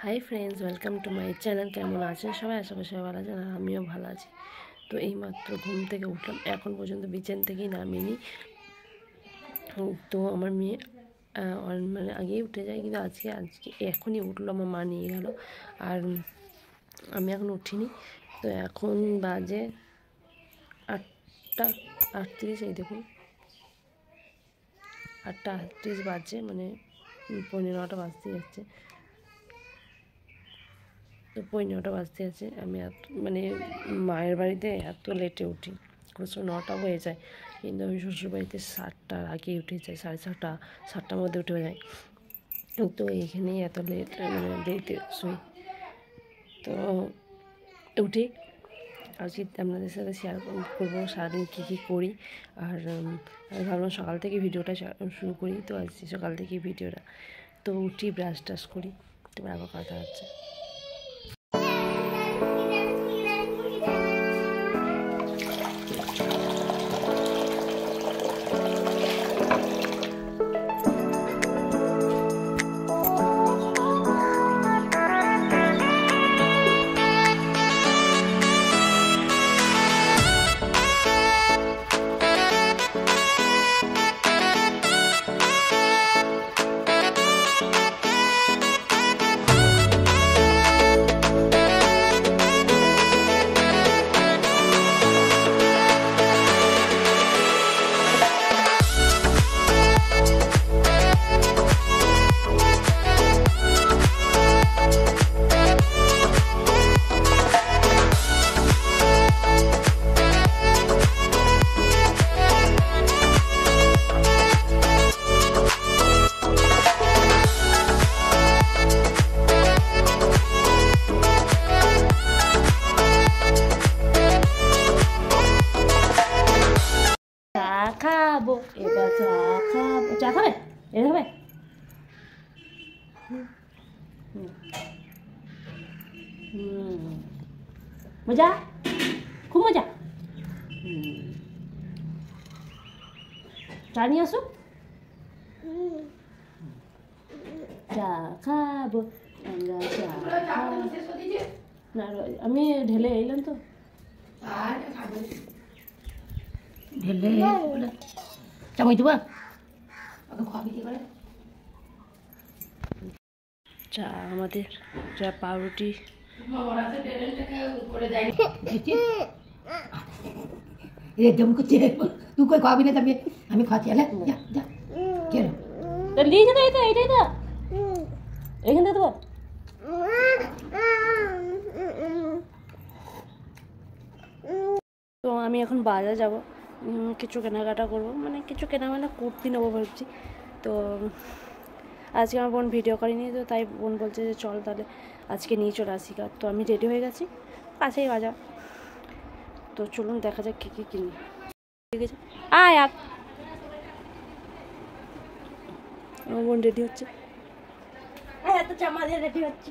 High friends, welcome to my channel. কেমন আছেন সবাই? আশা করি সবাই ভালো আছেন, আর আমিও ভালো আছি। তো এইমাত্র ঘুম থেকে উঠলাম, এখন পর্যন্ত বিছান থেকেই নামিনি। তো আমার মেয়ে মানে আগেই উঠে যায়, কিন্তু আজকে এখনই উঠলো, আমার মা নিয়ে গেল, আর আমি এখন উঠিনি। তো এখন বাজে 8:38। এই দেখুন 8:38 বাজে, মানে 9:15 বাজতে যাচ্ছে। তো 9:15 বাজতে আছে। আমি মানে মায়ের বাড়িতে এত লেটে উঠি, কোনো সময় 9টা হয়ে যায়, কিন্তু আমি শ্বশুরবাড়িতে 7টার আগেই উঠে যাই, 7:30, 7টার মধ্যে উঠে যায়। তো এইখানেই এত লেট, মানে দেরিতে শুই। তো উঠি, আজকে আপনাদের সাথে শেয়ার করবো সারাদিন কী কী করি। আর আমি ভাবলাম সকাল থেকে ভিডিওটা শুরু করি, তো আজকে সকাল থেকে ভিডিওটা। তো উঠি, ব্রাশ টাশ করি, তারপর আবার কথা হচ্ছে। খাবো এবার, চা খাবো। চা খাবে? এটা খাবে? মজা, খুব মজা। চা নিয়ে আসো। চা খাবো আমরা, চা খাবো না, আমি ঢেলে এলাম তো, ঢেলে চামচ দেবো। চা আমাদের, চা পাউরুটি। তুই কই খাবি না? আমি খাচ্ছি। নিয়ে যেতে এটাই তো, এখান থেকে দেবো। তো আমি এখন বাজার যাব, কিছু কেনাকাটা করব, মানে কিছু কেনাকাটা কুর্তি নেবো ভাবছি। তো আজকে আমার বোন ভিডিও করেনি, তো তাই বোন বলছে যে চল তাহলে আজকে নিয়ে চলে আসি। তো আমি রেডি হয়ে গেছি, কাছেই বাজার। তো চলুন দেখা যাক কী কী কিনি। ঠিক আছে, আয় আপ। আমার বোন রেডি হচ্ছে, এত জামা দিয়ে রেডি হচ্ছে।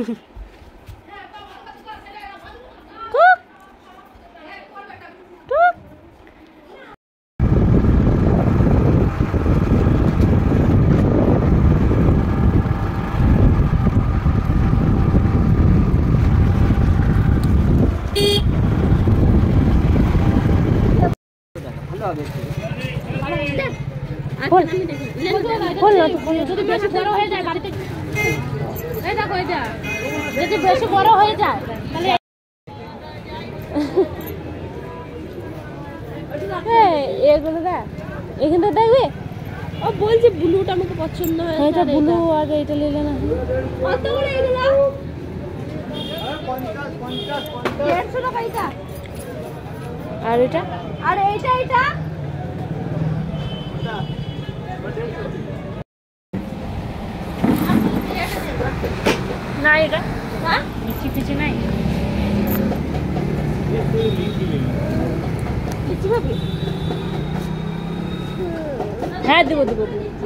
যদি বেশি বড় হয়ে যায় তাহলে এগুলো দেখ, এখানটা দেখবে। ও বলছে ব্লুটা আমাকে পছন্দ হয়, এটা ব্লু, আর এটা নিলে না। কত করে এগুলো? 150 টাকা এটা। আর এটা, আর এইটা এটা না, এটা হ্যাঁ নিচে পিছে নাই। হ্যাঁ দেবো দেবো।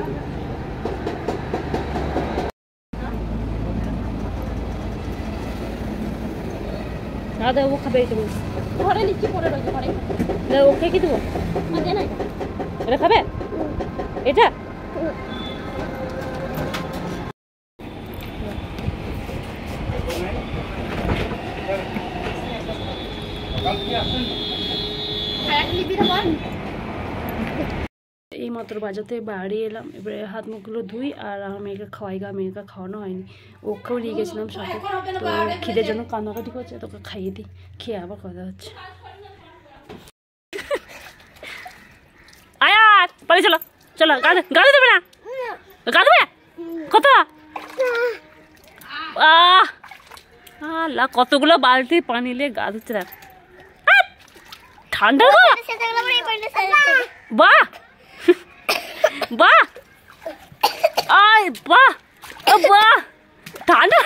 দাদা ও খাবে, এটা বলছি ঘরে নিচ্ছি, পরে রয়েছে ঘরে। ওকে কি দেবো? এটা খাবে? এটা এই মাত্র বাজাতে বাড়ি এলাম, এবারে হাত মুখগুলো ধুই আর আমার মেয়েকে খাওয়াই গা। মেয়েকে খাওয়ানো হয়নি, ওকেও নিয়ে গেছিলাম সাথে, তো খিদের জন্য কান্নাকাটি করছে, তোকে খাইয়ে দিই, খেয়ে আবার কথা হচ্ছে। আয়ার বাড়ি চলো, চলো গাড়ি দেবে না, গাড়ি দেবে কত আল্লাহ, কতগুলো বালতি পানি নিয়ে গা ধুচ্ছে দেখ, ঠান্ডা গো, বাহ বাহ, আয় বাহ বাহ, ঠান্ডা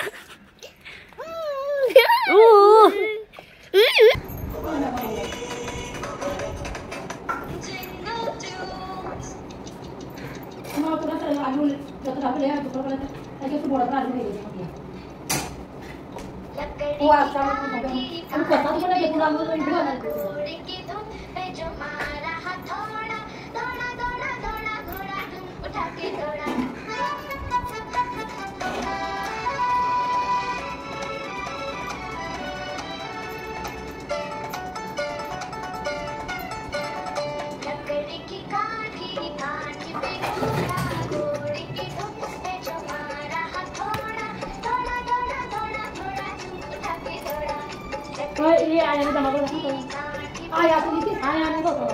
ये आया ना दमा को आया तो नहीं आया ना तो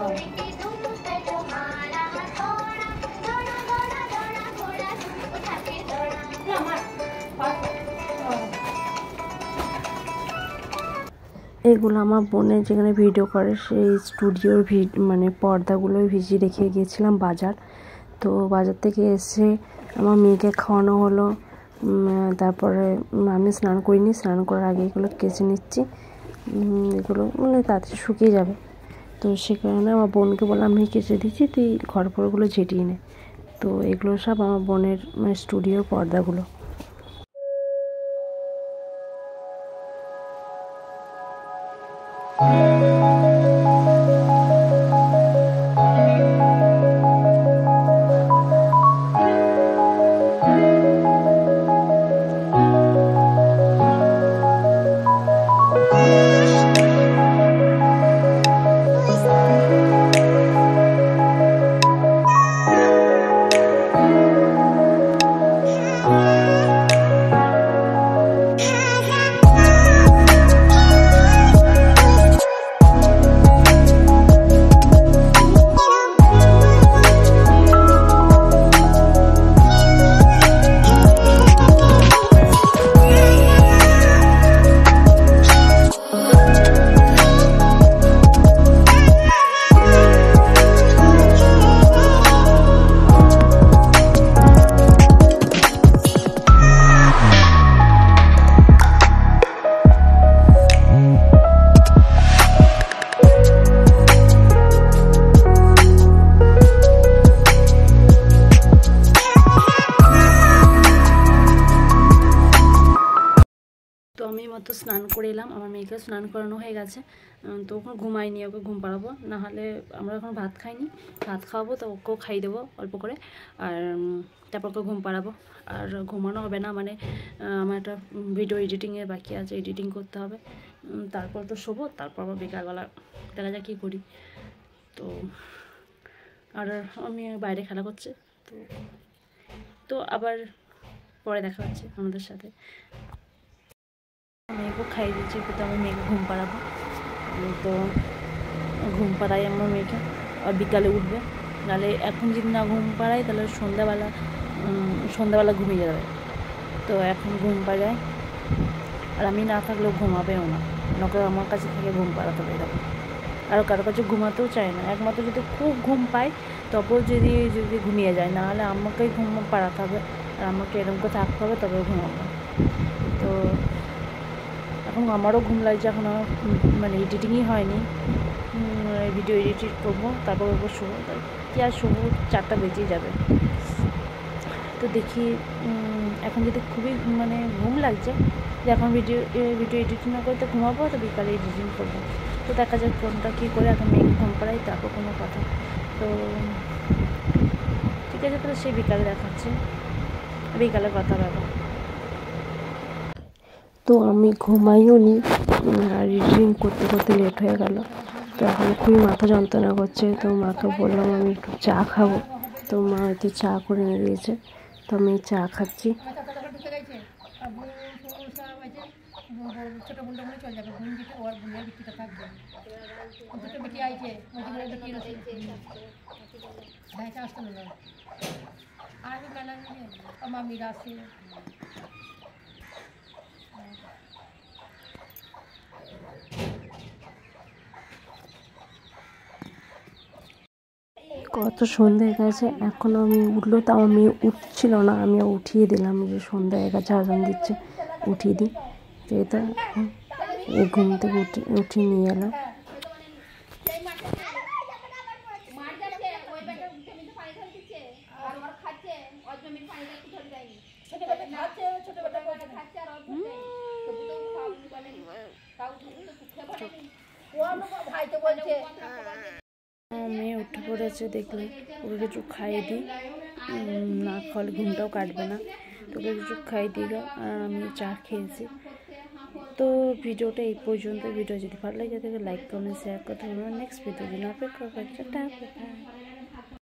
এগুলো আমার বোনের যেখানে ভিডিও করে সেই স্টুডিওর মানে পর্দাগুলো ভিজিয়ে রেখে গিয়েছিলাম বাজার। তো বাজার থেকে এসে আমার মেয়েকে খাওয়ানো হলো, তারপরে আমি স্নান করিনি, স্নান করার আগে এগুলো কেচে নিচ্ছি, এগুলো মানে তাড়াতাড়ি শুকিয়ে যাবে। তো সে কারণে আমার বোনকে বললাম আমি কেচে দিচ্ছি, তুই ঘর পরগুলো ঝেঁটিয়ে নে। তো এগুলো সব আমার বোনের মানে স্টুডিওর পর্দাগুলো। তো আমি মাত্র স্নান করে এলাম, আমার মেয়েকে স্নান করানো হয়ে গেছে। তো ওখানে ঘুমাইনি, ওকে ঘুম পাড়াবো, নাহলে আমরা এখন ভাত খাইনি, ভাত খাওয়াবো তো ওকেও খাইয়ে দেবো অল্প করে, আর তারপর ওকে ঘুম পাড়াবো। আর ঘুমানো হবে না, মানে আমার একটা ভিডিও এডিটিংয়ের বাকি আছে, এডিটিং করতে হবে, তারপর তো শোবো, তারপর আবার বিকালবেলা দেখা যাক কী করি। তো আর আমি বাইরে খেলা করছে, তো আবার পরে দেখা হচ্ছে আমাদের সাথে। মেয়েকেও খাইয়ে দিচ্ছি, তো আমি মেয়েকে ঘুম পাড়াবো, তো ঘুম পাড়াই আমার মেয়েকে, আর বিকালে উঠবে, নাহলে এখন যদি না ঘুম পাড়াই তাহলে সন্ধ্যাবেলা ঘুমিয়ে যাবে। তো এখন ঘুম পাড়াই, আর আমি না থাকলেও ঘুমাবেও না, ওকে আমার কাছে থেকে ঘুম পাড়াতে হবে এরকম। আর কারো কাছে ঘুমাতেও চায় না, একমাত্র যদি খুব ঘুম পায় তখন যদি ঘুমিয়ে যায়, নাহলে আমাকেই ঘুম পাড়াতে হবে, আর আমাকে এরকম করে থাকতে হবে, তবে ঘুমাবো। তো এখন আমারও ঘুম লাগছে, এখন আমার মানে এডিটিংই হয়নি, ভিডিও এডিট করবো, তারপর ওপর শোবো, কি আর শোবো, 4টা বেজেই যাবে। তো দেখি এখন যদি খুবই মানে ঘুম লাগছে, যে এখন ভিডিও এডিটিং না করতে ঘুমাবো, তো বিকালে এডিটিং করবো। তো দেখা যাক কোনটা কী করে, এখন মেয়েকে ঘুম পাড়াই, তারপর কোনো কথা। তো ঠিক আছে, তাহলে সেই বিকালে দেখাচ্ছে, বিকালে কথা বলবো। তো তো আমি ঘুমাইও নি, আর রিডিং করতে করতে লেট হয়ে গেল। তো এখন খুবই মাথা যন্ত্রণা করছে। তো মাকে বললাম আমি একটু চা খাবো, তো মা হয়তো চা করে এনে দিয়েছে, তো আমি চা খাচ্ছি। ছোট বোনটা মনে চলে যাবে, বোন যেটা ওর বোনের বিটিটা থাকবে, দুটো বেটি আইছে, মধ্যে বেটি আছে, ভাইটা আসতে না আর আমি মেলা নিয়ে আমার মিরা আছে। কত সন্ধ্যে হয়ে গেছে, এখন আমি উঠলো, তাও আমি উঠছিল না, আমি উঠিয়ে দিলাম, যে সন্ধ্যা হয়ে গেছে আজান দিচ্ছে, উঠিয়ে দিই। তো এটা এখন এই ঘুম থেকে উঠিয়ে নিয়ে এলাম। মেয়ে উঠে পড়েছে, দেখলে ওকে কিছু খাইয়ে দিই, না খাওয়ালে ঘুমটাও কাটবে না, তোকে কিছু খাইয়ে দিই। আর আমি চা খেয়েছি। তো ভিডিওটা এই পর্যন্ত। ভিডিও যদি ভালো লাগে তাহলে লাইক কমেন্ট শেয়ার করতে হবে। নেক্সট ভিডিওর জন্য অপেক্ষা করছি। টাটা।